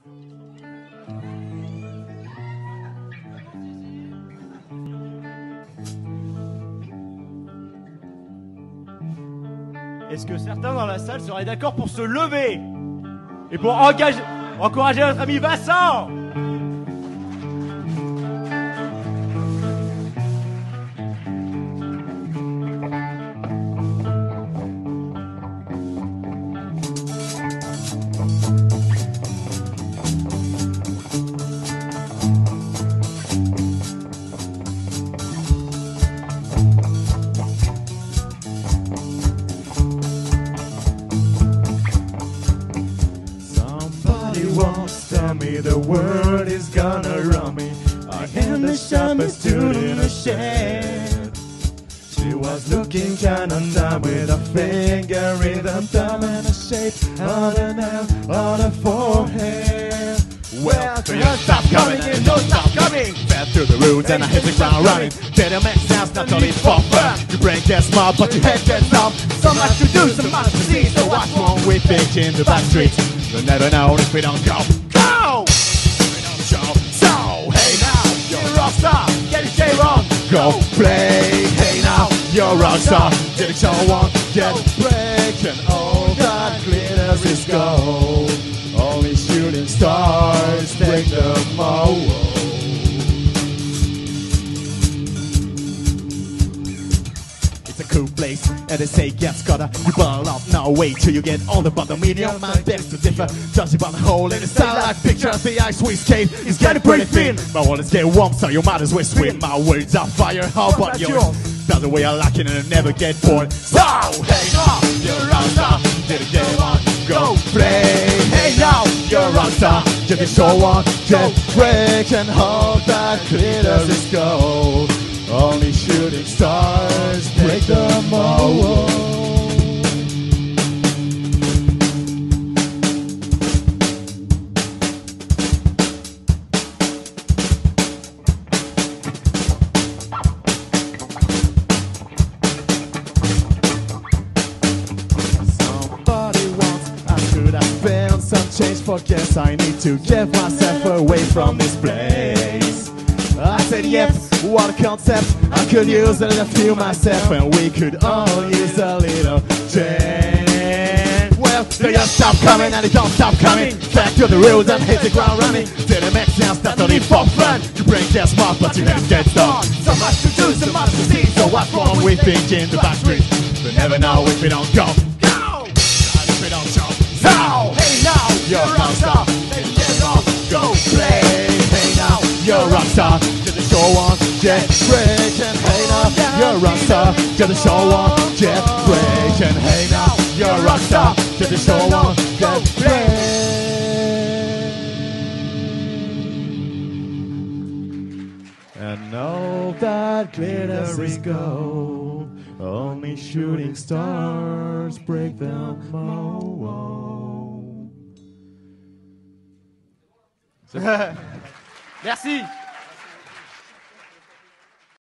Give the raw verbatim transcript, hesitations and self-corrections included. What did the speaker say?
Est-ce que certains dans la salle seraient d'accord pour se lever et pour engager, encourager notre ami Vincent? Tell me the world is gonna run me. I am the sharpest dude in the shed. She was looking kinda dumb with a finger in the thumb and a shape on her nail on her forehead. Well, So you stop coming and don't stop coming. fell through the roots and I hit the ground running. Didn't make sense, not only for fun. Your brain gets small, but your head gets numb. So much to do, so much to see. So what's wrong We think in the back streets. You'll never know if we don't go. Go! We don't show. So, hey now, You're a rock star, get your shade wrong. go play. Hey now, you're a rock star. Did it show on? Get break and all that glitters is gold. Only shooting stars break the mold. It's a cool place, and they say get gotta you ball up now. Wait till you get on the bottom. Medium, my best to differ. Just about the hole in the starlight pictures. The ice we skate is getting pretty thin. My wallet's get warm, so you might as well swim. My words are fire, how about yours? That's the way I like it, and I never get bored. So, hey now, you're a rock star. Did it get on? Go play. Hey now, you're a rock star. Get the show on, get break and hold that glitters is gold. Only shooting stars break the mold. Somebody wants, I should have spent some change for gas. I need to get myself away from this place. I said yes, what a concept. I could use a little few myself, and we could all use a little change. Well, they just stop coming and they don't stop coming. Back to the road and hit the ground running. Didn't make sense, that's not even for fun. Your brain gets smart, but your head gets dumb. So much to do, so much to see. So what's wrong with thinking the back street? We never know if we don't go. Go! If we don't show. Now, hey now, You're a rock star. Hey, get off, Go play. Hey now, you're a rock star. Get the show on, get break and hey now, you're a rock star. Get the show on, get break and hey now, you're a rock star. Get the show on, get break. And all that glitters is gold. Only shooting stars break the mold. Merci.